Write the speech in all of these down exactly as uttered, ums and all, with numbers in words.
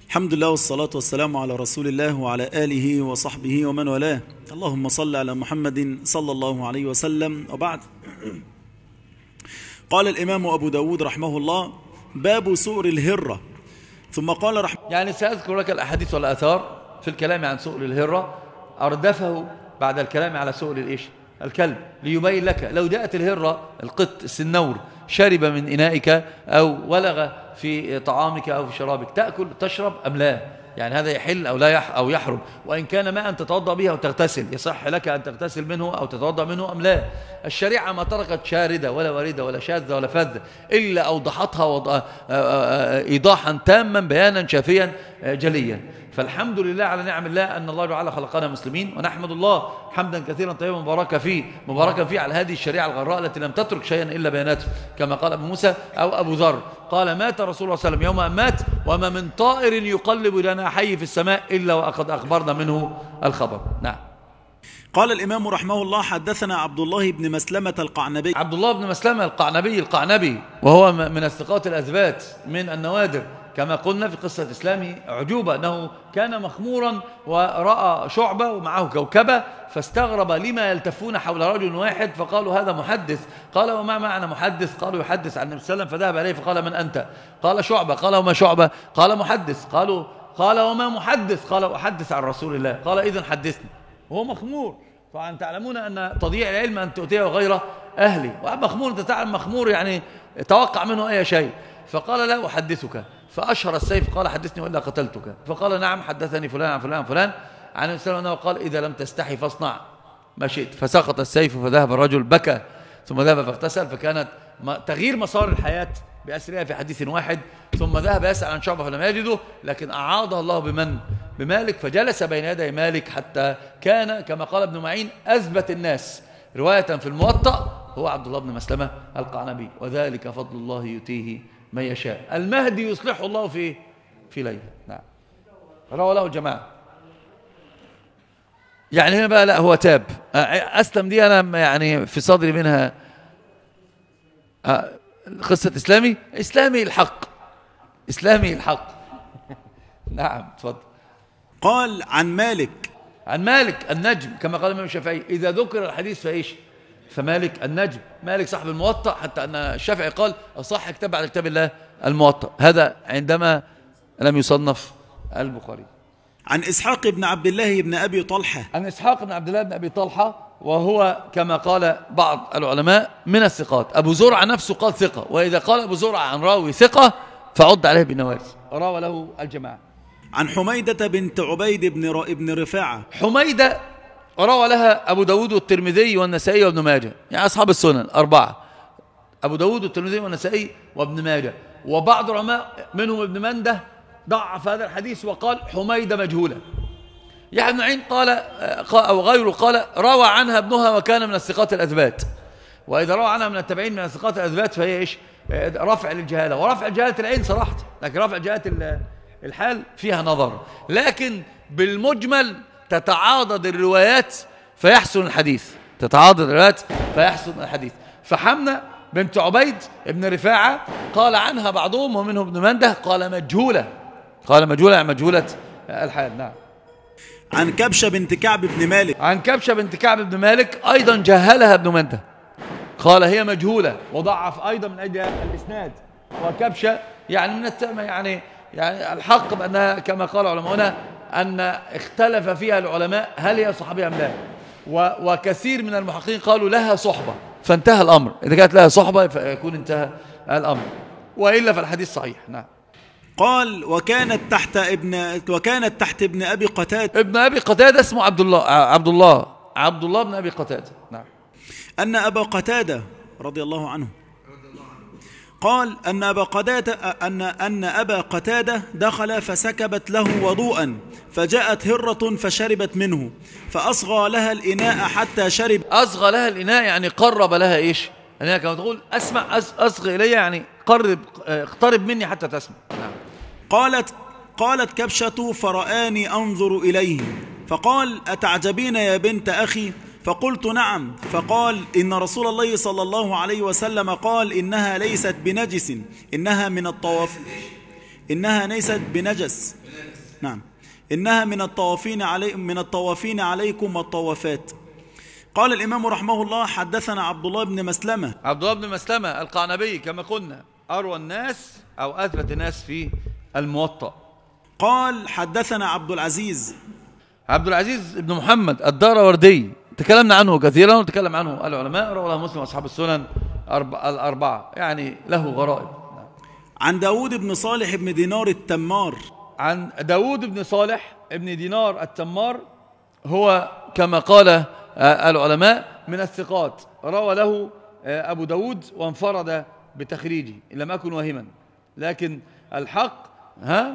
الحمد لله والصلاة والسلام على رسول الله وعلى آله وصحبه ومن والاه. اللهم صل على محمد صلى الله عليه وسلم. وبعد، قال الإمام أبو داود رحمه الله: باب سؤر الهرة. ثم قال رحمه يعني سأذكر لك الأحاديث والآثار في الكلام عن سؤر الهرة، أردفه بعد الكلام على سؤر الإيش الكلب، ليبين لك لو جاءت الهرة القط السنور شرب من إنائك أو ولغ في طعامك أو في شرابك، تأكل تشرب أم لا؟ يعني هذا يحل أو لا يح أو يحرم، وإن كان ماء تتوضأ به أو تغتسل، يصح لك أن تغتسل منه أو تتوضأ منه أم لا؟ الشريعة ما تركت شاردة ولا واردة ولا شاذة ولا فذة إلا أوضحتها وض... إيضاحا تاما بيانا شافيا جليا. فالحمد لله على نعم الله أن الله تعالى خلقنا مسلمين، ونحمد الله حمدا كثيرا طيبا مباركا فيه مباركا فيه على هذه الشريعة الغراء التي لم تترك شيئا إلا بياناته، كما قال أبو موسى أو أبو ذر قال: مات رسول الله صلى الله عليه وسلم يوم أن مات وما من طائر يقلب لنا حي في السماء إلا وقد أخبرنا منه الخبر. نعم. قال الإمام رحمه الله: حدثنا عبد الله بن مسلمة القعنبي. عبد الله بن مسلمة القعنبي القعنبي وهو من الثقات الأثبات من النوادر، كما قلنا في قصة إسلامه عجوبة أنه كان مخمورا ورأى شعبة ومعه كوكبة، فاستغرب لما يلتفون حول رجل واحد، فقالوا هذا محدث. قال: وما معنى محدث؟ قالوا: يحدث عن النبي صلى الله عليه وسلم. فذهب إليه فقال: من أنت؟ قال: شعبة. قال: وما شعبة؟ قال: محدث. قالوا قال: وما محدث؟ قال: أحدث عن رسول الله. قال: إذن حدثني. وهو مخمور، طبعا تعلمون أن تضييع العلم أن تؤتيه غير أهلي، وأما مخمور أنت تعلم مخمور يعني توقع منه أي شيء. فقال: لا أحدثك. فأشهر السيف قال: حدثني وإلا قتلتك. فقال: نعم حدثني فلان عن فلان عن فلان عن النبي صلى الله عليه وسلم قال: إذا لم تستحي فاصنع ما شئت. فسقط السيف فذهب الرجل بكى، ثم ذهب فاغتسل، فكانت تغيير مسار الحياة بأسرها في حديث واحد. ثم ذهب يسأل عن شعبة فلم يجده، لكن أعاضه الله بمن؟ بمالك، فجلس بين يدي مالك حتى كان كما قال ابن معين أثبت الناس رواية في الموطأ هو عبد الله بن مسلمة القعنبي، وذلك فضل الله يؤتيه من يشاء. المهدي يصلحه الله في في ليلة. نعم. روى له الجماعة. يعني هنا بقى لا هو تاب. أسلم دي أنا يعني في صدري منها قصة إسلامي إسلامي الحق إسلامي الحق. نعم تفضل. قال: عن مالك عن مالك النجم، كما قال الإمام الشافعي: إذا ذكر الحديث فإيش؟ فمالك النجم. مالك صاحب الموطأ، حتى أن الشافعي قال: أصح كتاب بعد كتاب الله الموطأ. هذا عندما لم يصنف البخاري. عن إسحاق بن عبد الله بن أبي طلحة. عن إسحاق بن عبد الله بن أبي طلحة، وهو كما قال بعض العلماء من الثقات. أبو زرع نفسه قال ثقة، وإذا قال أبو زرع عن راوي ثقة فعد عليه بالنوازل. روى له الجماعة. عن حميدة بنت عبيد بن ابن رفاعة. حميدة روى لها أبو داود والترمذي والنسائي وابن ماجه، يعني أصحاب السنن أربعة: أبو داود والترمذي والنسائي وابن ماجه. وبعض العلماء منهم ابن منده ضعف هذا الحديث وقال حميدة مجهولة. يحيى بن معين قال أو غيره قال: روى عنها ابنها وكان من الثقات الأثبات. وإذا روى عنها من التابعين من الثقات الأثبات فهي إيش؟ رفع للجهالة، ورفع جهالة العين صراحة، لكن رفع جهالة الحال فيها نظر. لكن بالمجمل تتعاضد الروايات فيحسن الحديث، تتعاضد الروايات فيحسن الحديث. فحمنة بنت عبيد ابن رفاعة قال عنها بعضهم ومنهم ابن منده قال مجهولة، قال مجهولة يعني مجهولة الحال. نعم. عن كبشة بنت كعب بن مالك. عن كبشة بنت كعب بن مالك أيضا جهلها ابن منده، قال هي مجهولة، وضعف أيضا من أجل الإسناد. وكبشة يعني من التأمة يعني يعني الحق بأنها كما قال علماؤنا أن اختلف فيها العلماء هل هي صحابية أم لا، وكثير من المحققين قالوا لها صحبة، فانتهى الأمر. إذا كانت لها صحبة فيكون انتهى الأمر، وإلا فالحديث صحيح. نعم. قال: وكانت تحت ابن وكانت تحت ابن أبي قتادة. ابن أبي قتادة اسمه عبد الله عبد الله عبد الله بن أبي قتادة. نعم. أن أبا قتادة رضي الله عنه قال أن أبا قتادة أن أن أبا قتادة دخل فسكبت له وضوءا، فجاءت هرة فشربت منه، فأصغى لها الإناء حتى شرب. أصغى لها الإناء يعني قرب لها إيش؟ يعني كما تقول أسمع أصغي إلي يعني قرب اقترب مني حتى تسمع. نعم. قالت قالت كبشة: فرآني أنظر إليه، فقال: أتعجبين يا بنت أخي؟ فقلت: نعم. فقال: إن رسول الله صلى الله عليه وسلم قال: إنها ليست بنجس، إنها من الطواف إنها ليست بنجس. نعم. إنها من الطوافين علي من الطوافين عليكم والطوافات. قال الإمام رحمه الله: حدثنا عبد الله بن مسلمة. عبد الله بن مسلمة القعنبي كما قلنا أروى الناس أو أثبت الناس في الموطأ. قال: حدثنا عبد العزيز. عبد العزيز بن محمد الدراوردي تكلمنا عنه كثيرا وتكلم عنه العلماء، رواه مسلم وأصحاب السنن الأربعة، يعني له غرائب. عن داود بن صالح بن دينار التمار. عن داود بن صالح بن دينار التمار، هو كما قال العلماء من الثقات، روى له أبو داود وانفرد بتخريجه إن لم أكن واهما، لكن الحق ها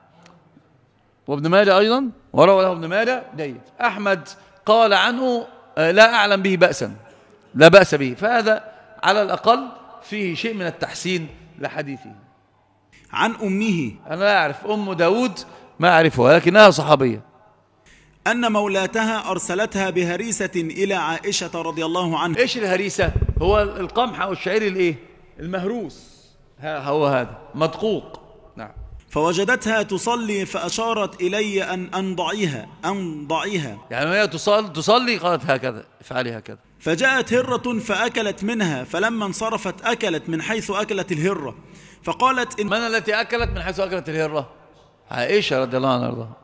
وابن ماجه أيضا وروى له ابن ماجه جيد. أحمد قال عنه لا أعلم به بأسا، لا بأس به، فهذا على الأقل فيه شيء من التحسين لحديثه. عن أمه. أنا لا أعرف أم داود، ما أعرفها، لكنها صحابية. أن مولاتها أرسلتها بهريسة إلى عائشة رضي الله عنها. إيش الهريسة؟ هو القمح أو الشعير الإيه؟ المهروس، هو هذا مدقوق. نعم. فوجدتها تصلي فأشارت إلي أن أنضعيها أنضعيها يعني هي تصلي, تصلي قالت هكذا افعلي هكذا. فجاءت هرة فأكلت منها، فلما انصرفت أكلت من حيث أكلت الهرة، فقالت إن من التي أكلت من حيث أكلت الهرة؟ عائشة رضي الله عنها وارضاها.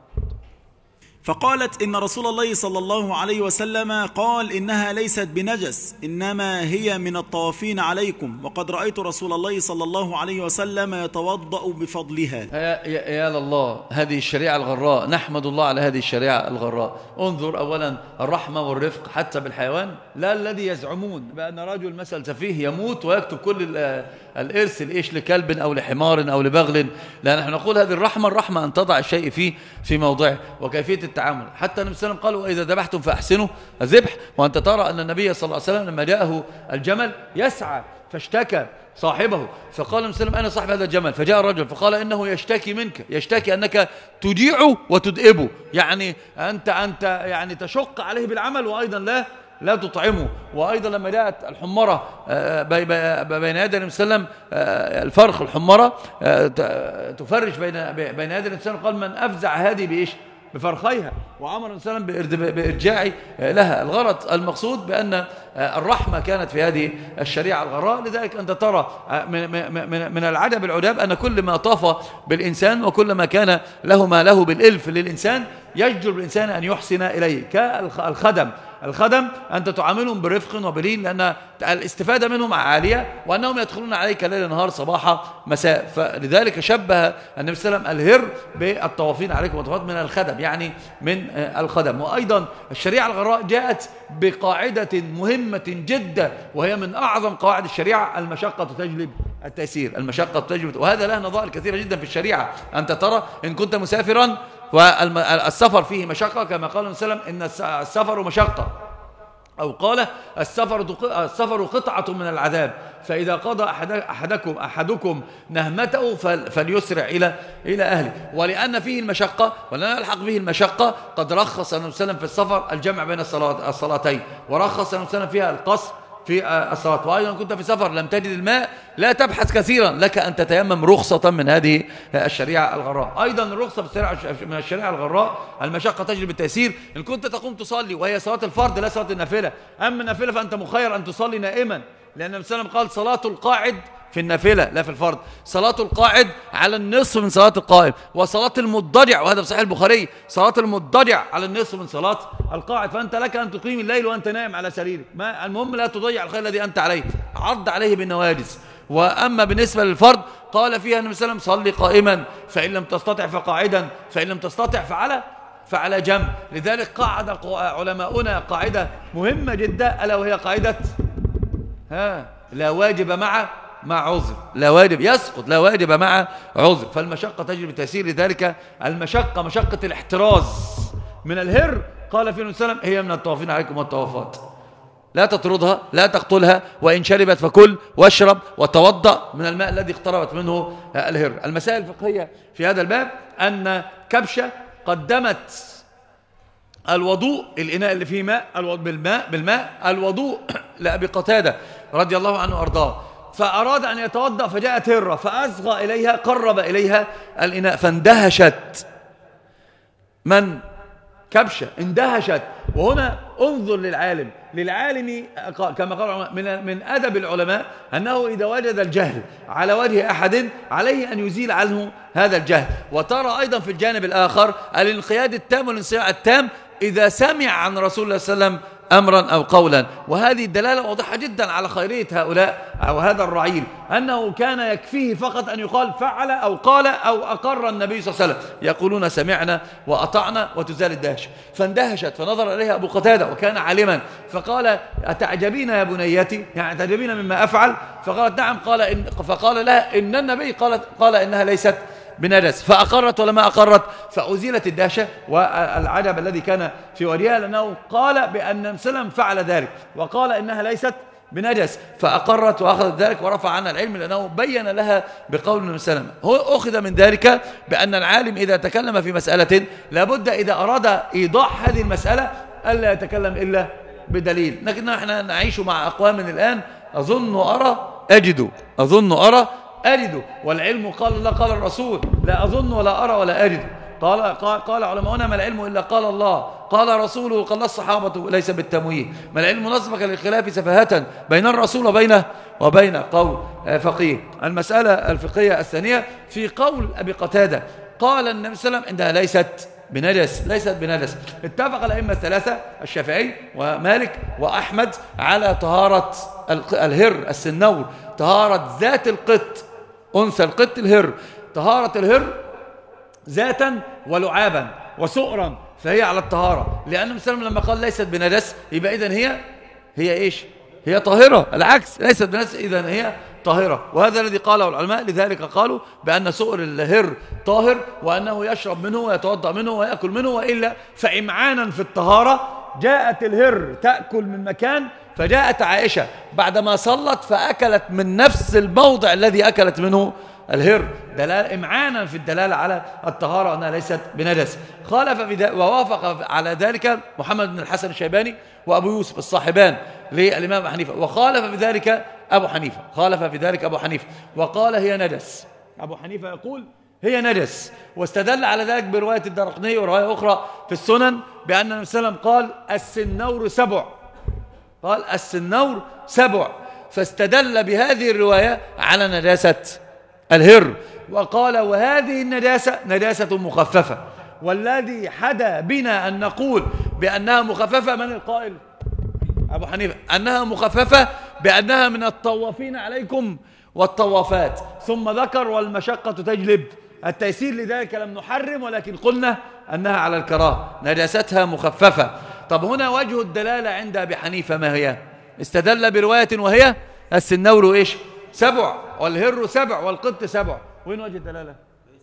فقالت إن رسول الله صلى الله عليه وسلم قال إنها ليست بنجس، إنما هي من الطوافين عليكم، وقد رأيت رسول الله صلى الله عليه وسلم يتوضأ بفضلها. يا, يا, يا الله، هذه الشريعة الغراء، نحمد الله على هذه الشريعة الغراء. انظر أولا الرحمة والرفق حتى بالحيوان، لا الذي يزعمون بأن رجل مثل سفيه يموت ويكتب كل الإرث الإيش لكلب أو لحمار أو لبغل. لا، نحن نقول هذه الرحمة، الرحمة أن تضع الشيء فيه في موضعه وكيفية التعامل. حتى النبي صلى الله عليه وسلم قال: وإذا ذبحتم فأحسنوا الذبح. وأنت ترى أن النبي صلى الله عليه وسلم لما جاءه الجمل يسعى فاشتكى صاحبه، فقال النبي صلى الله عليه وسلم: أنا صاحب هذا الجمل. فجاء الرجل فقال: إنه يشتكي منك، يشتكي أنك تجيعه وتدئبه، يعني أنت أنت يعني تشق عليه بالعمل وأيضا لا لا تطعمه. وأيضا لما جاءت الحمرة بين يدي النبي صلى الله عليه وسلم، الفرخ الحمرة تفرش بين بين يدي النبي صلى الله عليه وسلم، قال: من أفزع هذه بإيش؟ بفرخيها. وعمر النبي صلى الله عليه وسلم بإرجاع لها. الغرض المقصود بأن الرحمة كانت في هذه الشريعة الغراء. لذلك أنت ترى من العجب العجاب أن كل ما طاف بالإنسان وكل ما كان له ما له بالإلف للإنسان يجدر بالإنسان أن يحسن إليه. كالخدم، الخدم أنت تعاملهم برفق وبلين، لأن الاستفادة منهم عالية، وأنهم يدخلون عليك ليل نهار صباحا مساء. فلذلك شبه النبي صلى الله عليه وسلم الهر بالطوافين عليكم والطوافات من الخدم، يعني من الخدم. وأيضا الشريعة الغراء جاءت بقاعدة مهمة جدا، وهي من أعظم قواعد الشريعة: المشقة تجلب التيسير. المشقة تجلب، وهذا له نظائر كثيرة جدا في الشريعة. أنت ترى إن كنت مسافرا والسفر فيه مشقة، كما قال النبي صلى الله عليه وسلم: إن السفر مشقة، أو قال: السفر السفر قطعة من العذاب، فإذا قضى أحد أحدكم أحدكم نهمته فليسرع إلى إلى أهله. ولأن فيه المشقة ولن يلحق به المشقة، قد رخص النبي صلى الله عليه وسلم في السفر الجمع بين الصلاتين، ورخص النبي صلى الله عليه وسلم فيها القصر في الصلاة. وأيضا كنت في سفر لم تجد الماء، لا تبحث كثيرا، لك أن تتيمم رخصة من هذه الشريعة الغراء. أيضا الرخصة من الشريعة الغراء: المشقة تجلب التيسير. إن كنت تقوم تصلي وهي صلاة الفرض لا صلاة النافلة، أما النافلة فأنت مخير أن تصلي نائما، لأن النبي صلى الله عليه وسلم قال: صلاة القاعد في النافلة لا في الفرض، صلاة القاعد على النصف من صلاة القائم، وصلاة المضطجع، وهذا في صحيح البخاري، صلاة المضطجع على النصف من صلاة القاعد. فأنت لك أن تقيم الليل وأنت نائم على سريرك، ما المهم لا تضيع الخير الذي أنت عليه، عض عليه بالنواجز. وأما بالنسبة للفرض قال فيها النبي صلى الله عليه وسلم: صلي قائما، فإن لم تستطع فقاعدا، فإن لم تستطع فعلى فعلى جنب. لذلك قاعد علماؤنا قاعدة مهمة جدا، ألا وهي قاعدة ها لا واجب مع مع عذر، لا واجب يسقط، لا واجب مع عذر. فالمشقة تجلب التيسير. لذلك المشقة مشقة الاحتراز من الهر، قال في النبي صلى الله عليه وسلم: هي من الطوافين عليكم والطوافات. لا تطردها، لا تقتلها، وإن شربت فكل واشرب وتوضأ من الماء الذي اقتربت منه الهر. المسائل الفقهية في هذا الباب أن كبشة قدمت الوضوء، الإناء اللي فيه ماء، الوضوء بالماء بالماء الوضوء لأبي قتادة رضي الله عنه وأرضاه، فأراد أن يتوضأ فجاءت هرة فأصغى إليها، قرب إليها الإناء فاندهشت. من؟ كبشة، اندهشت. وهنا انظر للعالم، للعالم كما قال من من أدب العلماء أنه إذا وجد الجهل على وجه أحد عليه أن يزيل عنه هذا الجهل. وترى أيضا في الجانب الآخر الانقياد التام والانصياع التام إذا سمع عن رسول الله صلى الله عليه وسلم أمرا أو قولا. وهذه الدلالة واضحة جدا على خيرية هؤلاء أو هذا الرعيل، أنه كان يكفيه فقط أن يقال فعل أو قال أو أقر النبي صلى الله عليه وسلم، يقولون سمعنا وأطعنا وتزال الدهش. فاندهشت فنظر إليها أبو قتادة وكان عالما فقال أتعجبين يا بنيتي، يعني تعجبين مما أفعل؟ فقالت نعم. قال إن فقال لها إن النبي قالت قال إنها ليست بنجس، فأقرت ولا ما أقرت؟ فأزيلت الدهشة. والعجب الذي كان في وجهها لأنه قال بأن مسلم فعل ذلك وقال إنها ليست بنجس، فأقرت وأخذت ذلك ورفع عنها العلم لأنه بين لها بقول النبي صلى الله عليه وسلم. هو أخذ من ذلك بأن العالم إذا تكلم في مسألة لابد إذا أراد إيضاح هذه المسألة ألا يتكلم إلا بدليل. لكن نحن نعيش مع أقوام الآن أظن أرى أجد أظن أرى أجد والعلم قال الله قال الرسول، لا أظن ولا أرى ولا أجد. قال, قال, قال علماؤنا ما العلم إلا قال الله قال رسوله قال الصحابة ليس بالتمويه. ما العلم نصبك للخلاف سفاهة بين الرسول وبين وبين قول فقيه. المسألة الفقهية الثانية في قول أبي قتادة قال النبي صلى الله عليه وسلم عندها ليست بنجس ليست بنجس. اتفق الأئمة الثلاثة الشافعي ومالك وأحمد على طهارة الهر السنور، طهارة ذات القط، أنثى القط الهر، طهارة الهر ذاتا ولعابا وسؤرا، فهي على الطهارة. لأن النبي صلى الله عليه وسلم لما قال ليست بنجس يبقى إذن هي هي إيش؟ هي طاهرة. العكس، ليست بنجس إذن هي طاهرة. وهذا الذي قاله العلماء، لذلك قالوا بأن سؤر الهر طاهر وأنه يشرب منه ويتوضأ منه ويأكل منه، وإلا فإمعانا في الطهارة جاءت الهر تأكل من مكان، فجاءت عائشة بعدما صلت فأكلت من نفس الموضع الذي أكلت منه الهر، دلالة إمعانا في الدلالة على الطهارة أنها ليست بنجس. خالف في ووافق على ذلك محمد بن الحسن الشيباني وأبو يوسف الصاحبان للإمام حنيفة، وخالف في ذلك أبو حنيفة خالف في ذلك أبو حنيفة وقال هي نجس. أبو حنيفة يقول هي نجس، واستدل على ذلك برواية الدارقطني ورواية أخرى في السنن بأن النبي صلى الله عليه وسلم قال السنور سبع، قال السنور سبع، فاستدل بهذه الرواية على نجاسة الهر، وقال وهذه النجاسة نجاسة مخففة. والذي حدا بنا أن نقول بأنها مخففة من القائل؟ أبو حنيفة، أنها مخففة بأنها من الطوافين عليكم والطوافات، ثم ذكر والمشقة تجلب التيسير، لذلك لم نحرم ولكن قلنا أنها على الكراهة، نجاستها مخففة. طب هنا وجه الدلالة عند أبي حنيفة ما هي؟ استدل برواية وهي السنور إيش؟ سبع، والهر سبع، والقط سبع. وين وجه الدلالة؟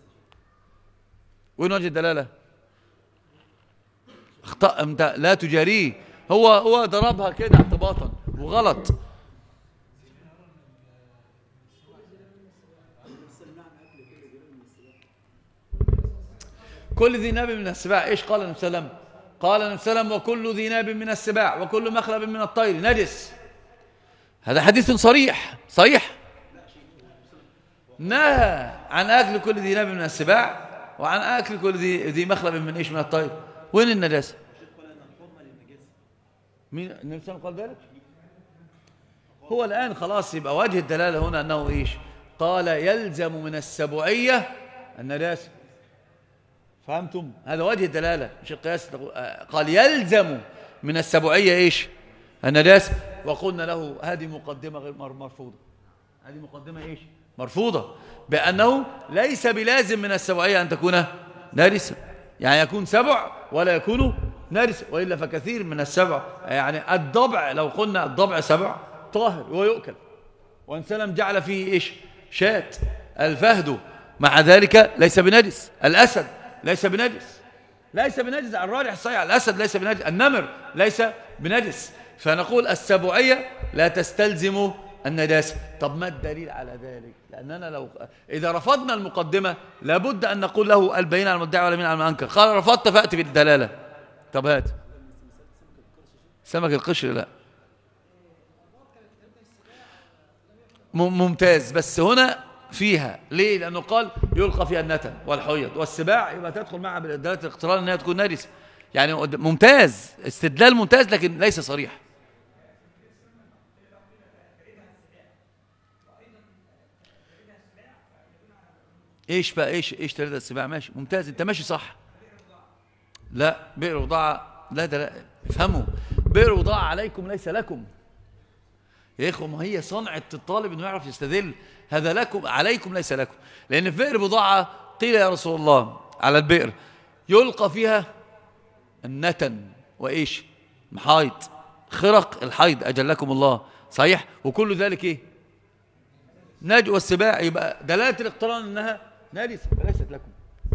وين وجه الدلالة؟ اخطأ، انت لا تجاريه، هو هو ضربها كده اعتباطا وغلط. كل ذي ناب من السباع، ايش قال النبي صلى الله عليه وسلم؟ قال النبي صلى الله عليه وسلم وكل ذي ناب من السباع وكل مخلب من الطير نجس. هذا حديث صريح صحيح، نهى عن اكل كل ذي ناب من السباع وعن اكل كل ذي ذي مخلب من ايش؟ من الطير. وين النجاسه؟ مين النبي صلى الله عليه وسلم قال ذلك؟ هو الان خلاص يبقى وجه الدلاله هنا انه ايش؟ قال يلزم من السبوعيه النجاسه. فهمتم؟ هذا وجه الدلاله مش القياس. قال يلزم من السبوعيه ايش؟ النجاسه. وقلنا له هذه مقدمه غير مرفوضه، هذه مقدمه ايش؟ مرفوضه، بانه ليس بلازم من السبوعيه ان تكون نجسه، يعني يكون سبع ولا يكون نجس، والا فكثير من السبع، يعني الضبع لو قلنا الضبع سبع طاهر ويؤكل، وان سلم جعل فيه ايش؟ شاة. الفهد مع ذلك ليس بنجس، الاسد ليس بنجس، ليس بنجس على الراجح الصحيح، الاسد ليس بنجس، النمر ليس بنجس. فنقول السبوعيه لا تستلزم النجاسه. طب ما الدليل على ذلك؟ لاننا لو اذا رفضنا المقدمه لابد ان نقول له البينه على المدعي ولا مين على المنكر. قال رفضت فاتي بالدلاله. طب هات سمك القشر. لا ممتاز، بس هنا فيها ليه؟ لأنه قال يلقى فيها النتن والحيض والسباع، يبقى تدخل معها بالدلالة الاقتران أنها تكون نجسة. يعني ممتاز، استدلال ممتاز لكن ليس صريح. ايش بقى ايش ايش تريد السباع؟ ماشي ممتاز، انت ماشي صح. لا، بئر وضاعة لا ده لا. افهموا، بئر وضاعة عليكم ليس لكم يا اخوة. ما هي صنعة الطالب انه يعرف يستدل. هذا لكم عليكم ليس لكم. لان في بئر بضاعة قيل يا رسول الله على البئر يلقى فيها النتن وايش؟ محايض، خرق الحيض اجلكم الله، صحيح؟ وكل ذلك ايه؟ نجوى السباع. يبقى دلالة الاقتران انها نجسة فليست لكم.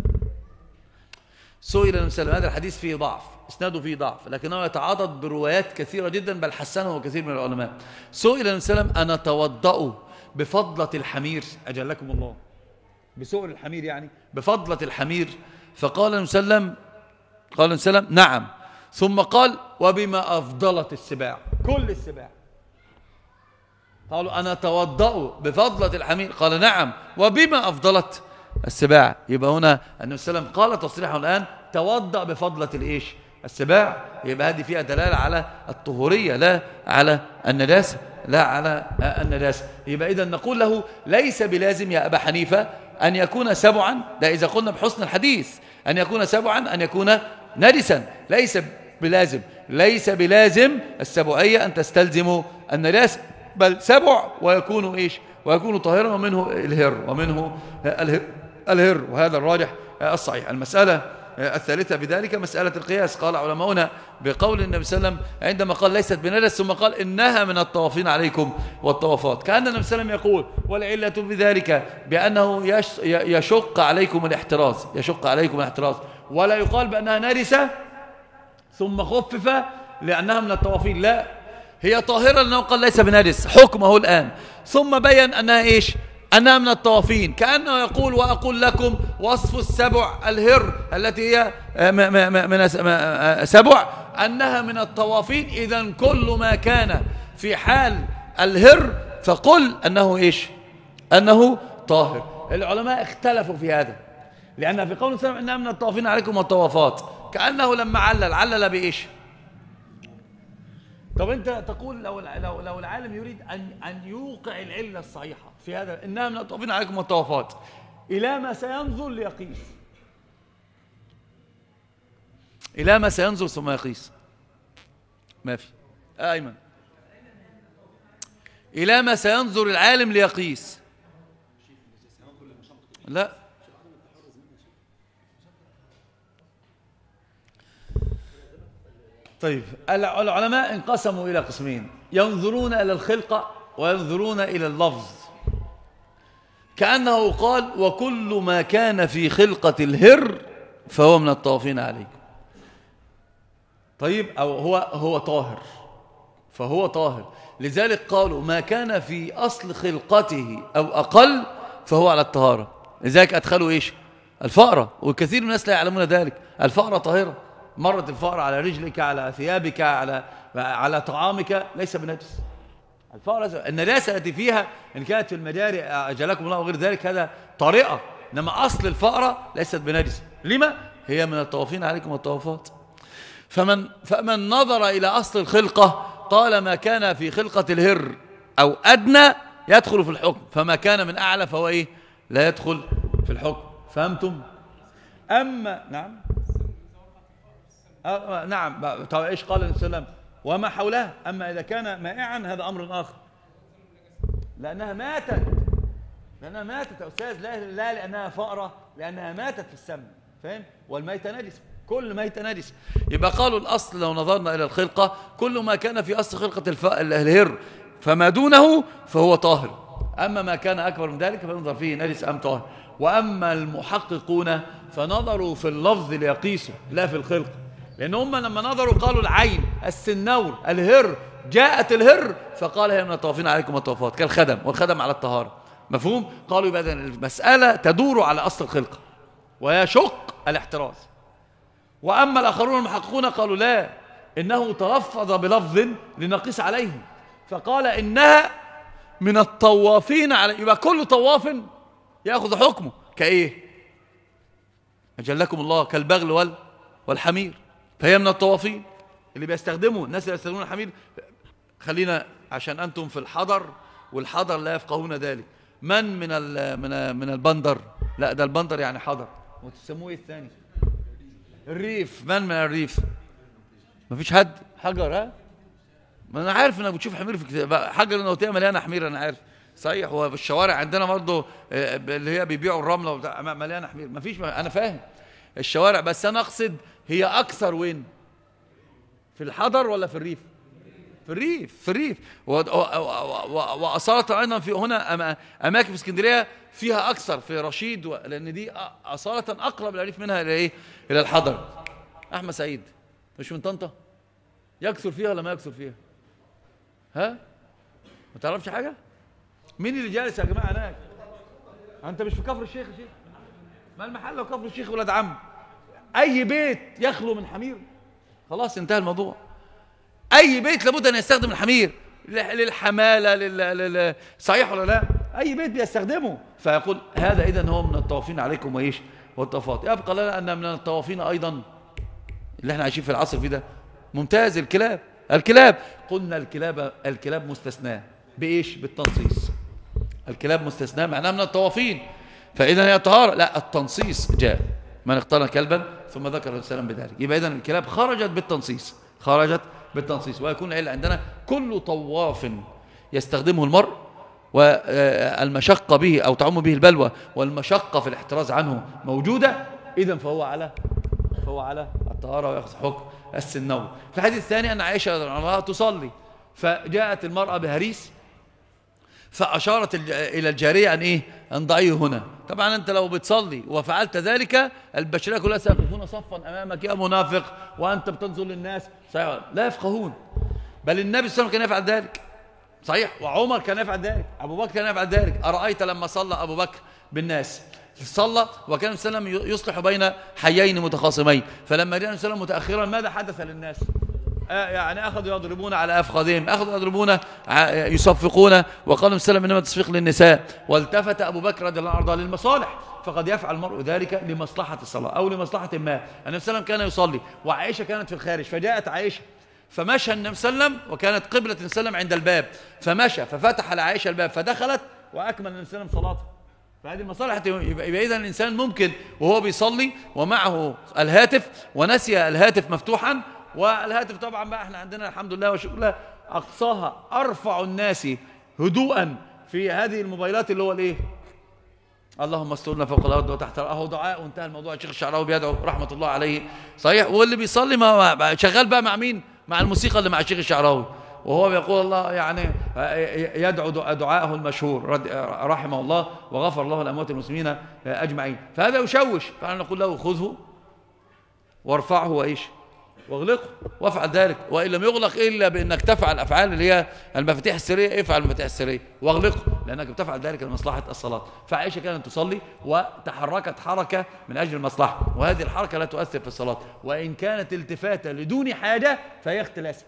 سئل النبي صلى الله عليه وسلم، هذا الحديث فيه ضعف، اسناده فيه ضعف، لكنه يتعاضد بروايات كثيرة جدا بل حسنه كثير من العلماء. سئل النبي صلى الله عليه وسلم أنا توضأ بفضلة الحمير أجلكم الله، بسؤل الحمير يعني بفضلة الحمير؟ فقال النبي صلى الله عليه وسلم قال النبي صلى الله عليه وسلم نعم، ثم قال وبما أفضلت السباع، كل السباع. قالوا أنا توضأ بفضلة الحمير، قال نعم وبما أفضلت السباع. يبقى هنا النبي صلى الله عليه وسلم قال تصريحه الآن توضأ بفضلة الإيش؟ السباع. يبقى هذه فيها دلالة على الطهورية لا على النجاسة، لا على النجاسة. يبقى إذا نقول له ليس بلازم يا أبا حنيفة أن يكون سبعا، ده إذا قلنا بحسن الحديث أن يكون سبعا أن يكون نجسا، ليس بلازم، ليس بلازم السبعية أن تستلزم النجاسة، بل سبع ويكون إيش؟ ويكون طاهرا، ومنه الهر ومنه الهر, الهر وهذا الراجح الصحيح. المسألة الثالثة بذلك مسألة القياس. قال علماؤنا بقول النبي صلى الله عليه وسلم عندما قال ليست بنجس ثم قال إنها من الطوافين عليكم والطوافات، كأن النبي صلى الله عليه وسلم يقول والعلة بذلك بأنه يشق عليكم الاحتراز، يشق عليكم الاحتراز، ولا يقال بأنها نجسة ثم خفف لأنها من الطوافين، لا، هي طاهرة لأنه قال ليس بنجس حكمه الآن، ثم بيّن أنها إيش؟ أنها من الطوافين، كأنه يقول وأقول لكم وصف السبع الهر التي هي من سبع أنها من الطوافين، إذن كل ما كان في حال الهر فقل أنه إيش؟ أنه طاهر. العلماء اختلفوا في هذا، لأن في قول سلم أنها من الطوافين عليكم والطوافات، كأنه لما علل علل بإيش؟ طب أنت تقول لو لو لو العالم يريد أن أن يوقع العلة الصحيحة في هذا إنها من الطوافين عليكم والطوافات، إلى ما سينظر ليقيس؟ إلى ما سينظر ثم يقيس؟ ما في آه أيمن، إلى ما سينظر العالم ليقيس؟ لا، طيب العلماء انقسموا إلى قسمين، ينظرون إلى الخلقة وينظرون إلى اللفظ، كأنه قال وكل ما كان في خلقة الهر فهو من الطوافين عليكم. طيب أو هو هو طاهر فهو طاهر، لذلك قالوا ما كان في أصل خلقته أو أقل فهو على الطهارة، لذلك أدخلوا إيش؟ الفأرة، والكثير من الناس لا يعلمون ذلك. الفأرة طاهرة، مرت الفأرة على رجلك على ثيابك على على طعامك ليس بنجس. الفأرة النجاسة التي فيها إن كانت في المجاري أجلكم الله وغير ذلك هذا طريقة، إنما أصل الفأرة ليست بنجس. لما؟ هي من الطوافين عليكم والطوافات. فمن فمن نظر إلى أصل الخلقة طالما كان في خلقة الهر أو أدنى يدخل في الحكم، فما كان من أعلى فهو إيه؟ لا يدخل في الحكم. فهمتم؟ أما نعم آه نعم. طيب إيش قال النبي صلى الله عليه وسلم؟ وما حولها. أما إذا كان مائعا هذا أمر آخر، لأنها ماتت، لأنها ماتت يا أستاذ، لا, لا لأنها فأرة، لأنها ماتت في السم، فهم؟ والميت نجس، كل ميت نجس. يبقى قالوا الأصل لو نظرنا إلى الخلقة كل ما كان في أصل خلقة الهر فما دونه فهو طاهر، أما ما كان أكبر من ذلك فننظر فيه نجس أم طاهر. وأما المحققون فنظروا في اللفظ ليقيسوا لا في الخلقة، لأن هم لما نظروا قالوا العين السنور الهر، جاءت الهر فقال هي من الطوافين عليكم والطوافات كالخدم، والخدم على الطهارة، مفهوم؟ قالوا يبقى المسألة تدور على أصل الخلقة ويشق الاحتراز. وأما الآخرون المحققون قالوا لا، إنه تلفظ بلفظ لنقيس عليه، فقال إنها من الطوافين على، يبقى كل طواف يأخذ حكمه كإيه؟ أجلكم الله كالبغل وال والحمير، فهي من الطوافين اللي بيستخدموا الناس اللي يستخدمون الحمير. خلينا عشان أنتم في الحضر والحضر لا يفقهون ذلك. من من من من البندر؟ لا ده البندر يعني حضر. وتسموه ايه الثاني؟ الريف. من من الريف؟ مفيش حد. حجر. ها ما انا عارف انك بتشوف حمير في كتاب حجر النوتيه مليانه حمير، انا عارف صحيح. هو في الشوارع عندنا برضه اللي هي بيبيعوا الرمله مليانه حمير، مفيش. انا فاهم الشوارع، بس انا اقصد هي اكثر وين؟ في الحضر ولا في الريف؟ في الريف. في الريف. وأصالة أيضا في هنا أماكن في اسكندرية فيها أكثر، في رشيد و... لأن دي أصالة أقرب الريف منها إلى إيه؟ إلى الحضر. أحمد سعيد مش من طنطا؟ يكثر فيها ولا ما يكثر فيها؟ ها؟ ما تعرفش حاجة؟ مين اللي جالس يا جماعة هناك؟ أنت مش في كفر الشيخ يا شيخ؟ ما المحل وكفر الشيخ ولاد عم. أي بيت يخلو من حمير خلاص انتهى الموضوع. أي بيت لابد أن يستخدم الحمير للحمالة لل... لل... صحيح ولا لا؟ أي بيت بيستخدمه. فيقول هذا إذن هو من الطوافين عليكم وإيش والطوافات. يبقى لنا أن من الطوافين أيضا اللي احنا عايشين في العصر في ده ممتاز الكلاب. الكلاب قلنا الكلاب الكلاب مستثناة بإيش؟ بالتنصيص. الكلاب مستثناة معناها من الطوافين، فإذا هي طهارة. لا التنصيص جاء من اقتنى كلبا ثم ذكر السلام بذلك، يبقى إذن الكلاب خرجت بالتنصيص، خرجت بالتنصيص. ويكون العلة عندنا كل طواف يستخدمه المرء والمشقة به أو تعم به البلوى والمشقة في الاحتراز عنه موجودة، إذن فهو على فهو على الطهارة ويأخذ حكم السنوي. في الحديث الثاني أن عائشة رضي الله عنها تصلي، فجاءت المرأة بهريس فأشارت إلى الجارية أن إيه؟ أن ضعيه هنا. طبعا أنت لو بتصلي وفعلت ذلك البشرية كلها سيقفون صفا أمامك يا منافق وأنت بتنظر للناس. صحيح لا يفقهون. بل النبي صلى الله عليه وسلم كان يفعل ذلك صحيح، وعمر كان يفعل ذلك، أبو بكر كان يفعل ذلك. أرأيت لما صلى أبو بكر بالناس صلى وكان صلى الله عليه وسلم يصلح بين حيين متخاصمين، فلما جاء النبي صلى الله عليه وسلم متأخرا ماذا حدث للناس؟ يعني أخذوا يضربون على أفخاذهم، أخذوا يضربون يصفقون، وقالوا السلام إنما تصفيق للنساء. والتفت أبو بكر رضي الله عنه للمصالح، فقد يفعل المرء ذلك لمصلحة الصلاة أو لمصلحة ما. النبي صلى الله عليه وسلم كان يصلي وعائشة كانت في الخارج، فجاءت عائشة فمشى النبي صلى الله عليه وسلم وكانت قبلة النبي صلى الله عليه وسلم عند الباب، فمشى ففتح لعائشة الباب فدخلت وأكمل النبي صلى الله عليه وسلم صلاته. فهذه المصالح. يبقى إذن الإنسان ممكن وهو بيصلي ومعه الهاتف ونسي الهاتف مفتوحا، والهاتف طبعا بقى احنا عندنا الحمد لله وشكر الله أقصاها أرفع الناس هدوءا في هذه الموبايلات اللي هو الايه؟ اللهم استرنا فوق الأرض وتحت الأرض. أهو دعاء وانتهى الموضوع. الشيخ الشعراوي بيدعو رحمة الله عليه صحيح، واللي بيصلي ما شغال بقى مع مين؟ مع الموسيقى اللي مع الشيخ الشعراوي، وهو بيقول الله يعني يدعو دعاءه المشهور رحمه الله وغفر الله الأموات المسلمين أجمعين. فهذا يشوش، فأنا نقول له خذه وارفعه وإيش واغلقه وافعل ذلك، وإن لم يغلق إلا بأنك تفعل أفعال اللي هي المفاتيح السرية، افعل المفاتيح السرية واغلقه لأنك بتفعل ذلك لمصلحة الصلاة. فعائشة كانت تصلي وتحركت حركة من أجل المصلحة، وهذه الحركة لا تؤثر في الصلاة، وإن كانت التفاتة لدون حاجة فهي اختلاس.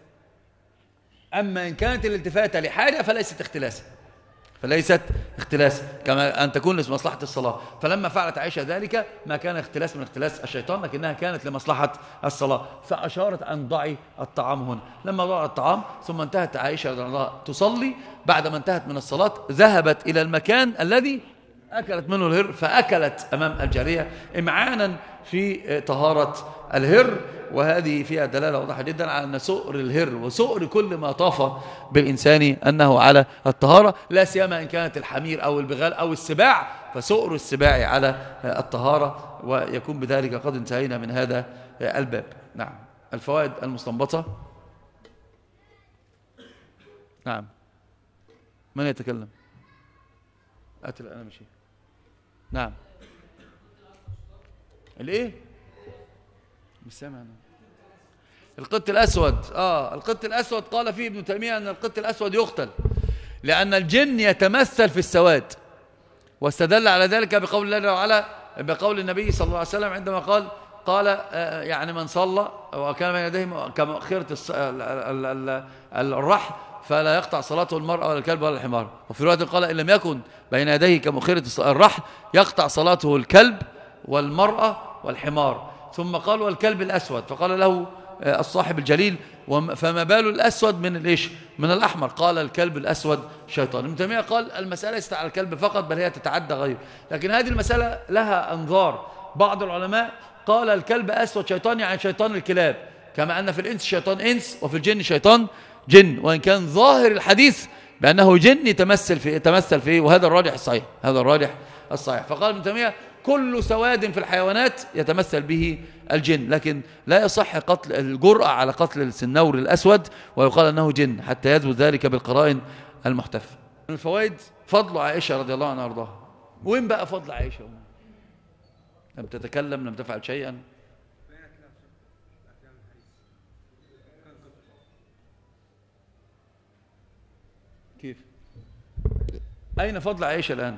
أما إن كانت الالتفاتة لحاجة فليست اختلاس، فليست اختلاس كما أن تكون لمصلحة الصلاة. فلما فعلت عائشة ذلك ما كان اختلاس من اختلاس الشيطان، لكنها كانت لمصلحة الصلاة. فأشارت أن ضعي الطعام هنا. لما ضع الطعام ثم انتهت عائشة رضي الله عنها تصلي، بعدما انتهت من الصلاة ذهبت إلى المكان الذي أكلت منه الهر، فأكلت أمام الجارية إمعانا في طهارة الهر. وهذه فيها دلالة واضحة جدا على أن سؤر الهر وسؤر كل ما طاف بالإنسان أنه على الطهارة، لا سيما إن كانت الحمير أو البغال أو السباع، فسؤر السباع على الطهارة. ويكون بذلك قد انتهينا من هذا الباب. نعم. الفوائد المستنبطة. نعم. من يتكلم؟ أتل أنا مشي. نعم. الإيه؟ مش سامع أنا. القط الأسود. آه القط الأسود قال فيه ابن تيمية أن القط الأسود يقتل لأن الجن يتمثل في السواد، واستدل على ذلك بقول الله تعالى بقول النبي صلى الله عليه وسلم عندما قال قال آه يعني من صلى وكان من يديه كما خيرة الرحل فلا يقطع صلاته المرأة ولا الكلب ولا الحمار. وفي رواية قال إن لم يكن بين يديه كمؤخرة الرحل يقطع صلاته الكلب والمرأة والحمار. ثم قال والكلب الأسود، فقال له الصاحب الجليل فما بال الأسود من الإيش من الأحمر؟ قال الكلب الأسود شيطان. ابن تيمية قال المسألة ليست على الكلب فقط بل هي تتعدى غيره، لكن هذه المسألة لها أنظار. بعض العلماء قال الكلب أسود شيطان يعني شيطان الكلاب، كما أن في الإنس شيطان إنس وفي الجن شيطان جن، وإن كان ظاهر الحديث بأنه جن يتمثل في يتمثل فيه، وهذا الراجح الصحيح هذا الراجح الصحيح. فقال ابن تيمية كل سواد في الحيوانات يتمثل به الجن، لكن لا يصح قتل الجرأة على قتل السنور الأسود ويقال أنه جن حتى يثبت ذلك بالقرائن المحتفة. من الفوائد فضل عائشة رضي الله عنها وارضاها. وين بقى فضل عائشة؟ لم تتكلم، لم تفعل شيئا. كيف؟ أين فضل عائشة الآن؟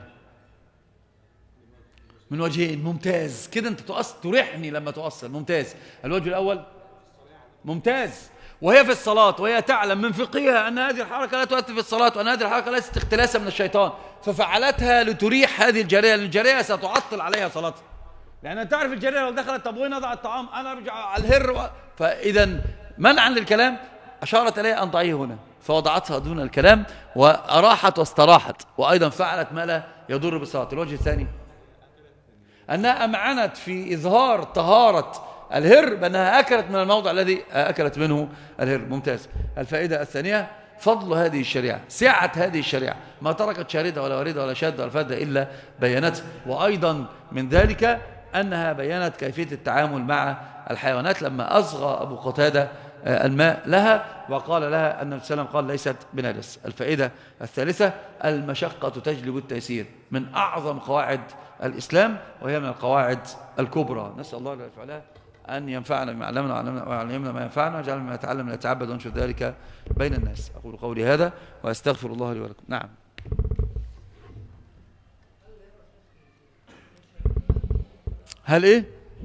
من وجهين. ممتاز كده، أنت تؤصل تريحني لما تؤصل. ممتاز. الوجه الأول ممتاز، وهي في الصلاة وهي تعلم من فقهها أن هذه الحركة لا تؤثر في الصلاة وأن هذه الحركة ليست اختلاسا من الشيطان، ففعلتها لتريح هذه الجارية، لأن الجارية ستعطل عليها صلاتها. لأن تعرف الجارية لو دخلت طب وين أضع الطعام؟ أنا أرجع على الهر و... فإذا منعا للكلام أشارت إليه أن ضعيه هنا، فوضعتها دون الكلام وأراحت واستراحت، وأيضا فعلت ما لا يضر بالصلاة. الوجه الثاني أنها أمعنت في إظهار طهارة الهر بأنها أكلت من الموضع الذي أكلت منه الهر. ممتاز. الفائدة الثانية فضل هذه الشريعة، سعة هذه الشريعة، ما تركت شاردة ولا واردة ولا شاذة ولا فاذة إلا بينته. وأيضا من ذلك أنها بينت كيفية التعامل مع الحيوانات لما أصغى أبو قتادة الماء لها وقال لها أن النبي صلى الله عليه وسلم قال ليست بنجس. الفائدة الثالثة المشقة تجلب التيسير، من أعظم قواعد الإسلام وهي من القواعد الكبرى. نسأل الله جل وعلا أن ينفعنا بما علمنا ويعلمنا ما ينفعنا ويجعلنا مما نتعلم ونتعبد وننشر ذلك بين الناس. أقول قولي هذا وأستغفر الله لي ولكم. نعم. هل إيه؟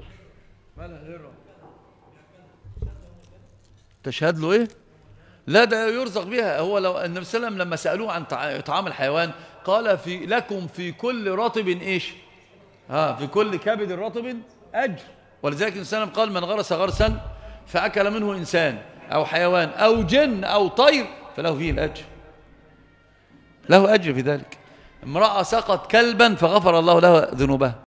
تشهد له إيه؟ لا ده يرزق بها. هو لو النبي صلى الله عليه وسلم لما سألوه عن طعام الحيوان قال في لكم في كل رطب إيش؟ ها في كل كبد رطب أجر. ولذلك النبي صلى الله عليه وسلم قال من غرس غرسا فأكل منه إنسان أو حيوان أو جن أو طير فله فيه الأجر، له أجر في ذلك. امرأة سقط كلبا فغفر الله له ذنوبها.